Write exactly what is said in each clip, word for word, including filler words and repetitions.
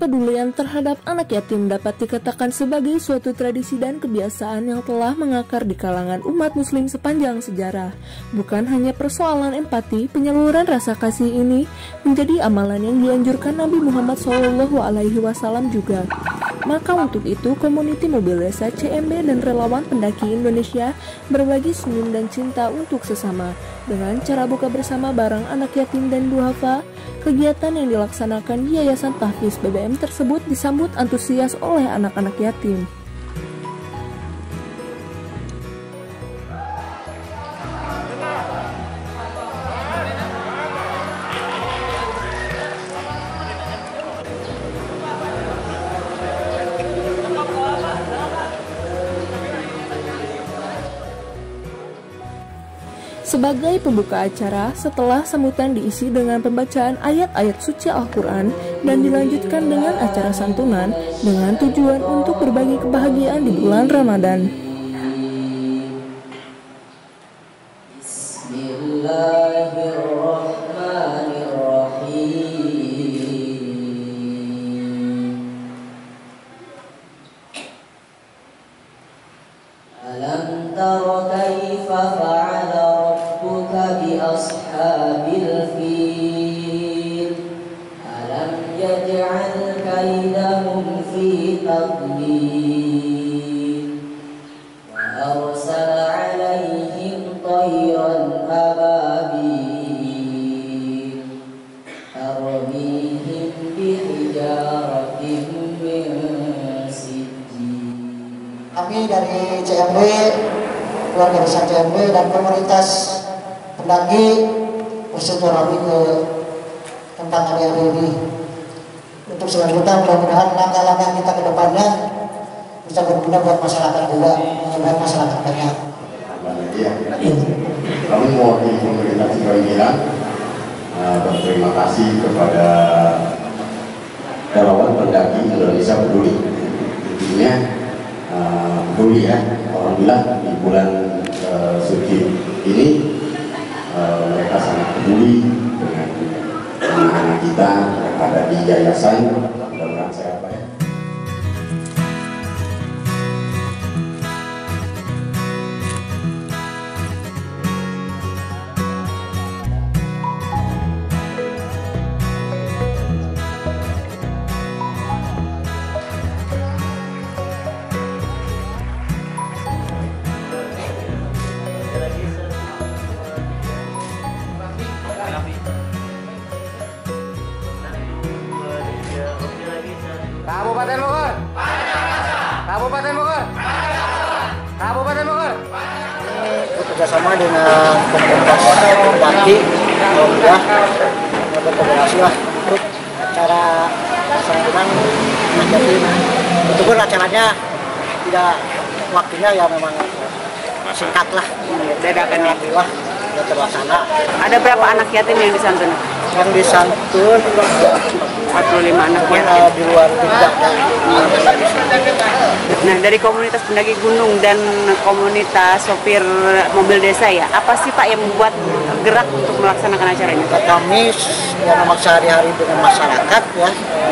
Kepedulian terhadap anak yatim dapat dikatakan sebagai suatu tradisi dan kebiasaan yang telah mengakar di kalangan umat muslim sepanjang sejarah. Bukan hanya persoalan empati, penyaluran rasa kasih ini menjadi amalan yang dianjurkan Nabi Muhammad shallallahu alaihi wasallam juga. Maka untuk itu, Komuniti Mobil Desa C M B dan relawan pendaki Indonesia berbagi senyum dan cinta untuk sesama. Dengan cara buka bersama bareng anak yatim dan duafa, kegiatan yang dilaksanakan di Yayasan Tahfiz B B M tersebut disambut antusias oleh anak-anak yatim. Sebagai pembuka acara, setelah sambutan diisi dengan pembacaan ayat-ayat suci Al-Quran dan dilanjutkan dengan acara santunan dengan tujuan untuk berbagi kebahagiaan di bulan Ramadan. Alam tara kaifa fa'ala ashabil fil alam yaj'al kaidahum fi tadlil wa arsala 'alaihim tayran ababil tarmihim bihijaratin min sijil. Kami dari C M B, keluarga besar C M B dan komunitas pendaki bersilaturahmi ke tempat hari-hari ini. Untuk selanjutnya mudah-mudahan langkah-langkah kita ke depannya bisa berguna buat masyarakat juga, buat masyarakat banyak. Kami mewakili pemerintah Cikoy bilang uh, berterima kasih kepada relawan pendaki Indonesia Peduli. Intinya uh, peduli ya, alhamdulillah di bulan uh, suci ini Uh, mereka sangat peduli dengan anak-anak kita yang ada di yayasan. Mudah-mudahan sehat Pak ya. Kabupaten Bogor. Kabupaten Bogor. Kabupaten Bogor. Ini bekerjasama dengan komunitas pendaki, alhamdulillah berkolaborasi lah untuk acara santunan anak yatim. Betul acaranya tidak waktunya ya memang singkat lah. Dadakan alhamdulillah sudah terlaksana. Ada berapa anak yatim yang disantun? Yang disantun empat puluh lima anak ya, yatim. di luar juga. Nah, dari komunitas pendaki gunung dan komunitas sopir mobil desa ya, apa sih Pak yang membuat gerak untuk melaksanakan acara ini? Kami yang memang sehari-hari dengan masyarakat ya,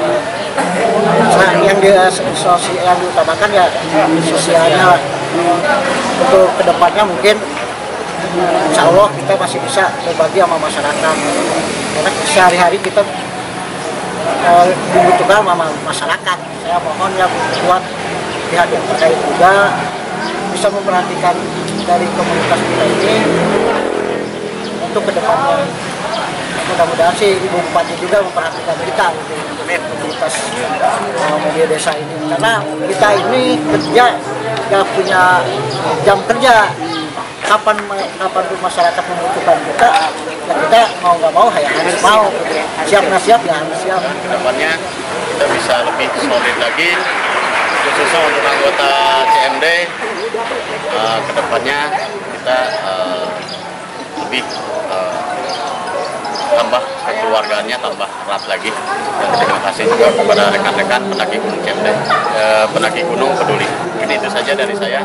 yang di sosial yang diutamakan ya sosialnya. Untuk kedepannya mungkin insya Allah kita masih bisa berbagi sama masyarakat, karena sehari-hari kita uh, dibutuhkan sama masyarakat. Saya mohon ya buat pihak yang terkait juga bisa memperhatikan dari komunitas kita ini untuk kedepannya. Mudah-mudahan sih Ibu Bupati juga memperhatikan kita gitu, komunitas uh, mobil desa ini, karena kita ini kerja nggak punya jam kerja. Kapan kapan pun masyarakat membutuhkan kita, ya kita mau nggak mau ya harus mau, siap nggak siap ya harus siap. Kedepannya kita bisa lebih solid lagi, khususnya untuk anggota C M D. Uh, kedepannya kita uh, lebih uh, tambah kekeluargaannya tambah erat lagi. Dan terima kasih juga kepada rekan-rekan pendaki gunung C M D, uh, pendaki gunung peduli. Ini itu saja dari saya.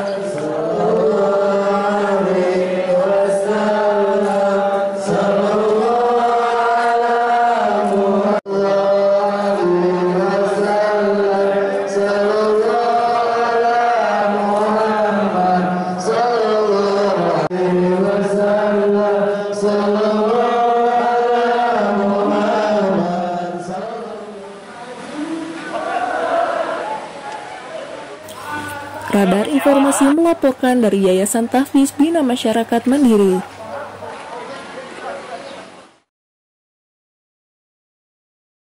Radar Informasi melaporkan dari Yayasan Tahfiz Bina Masyarakat Mandiri.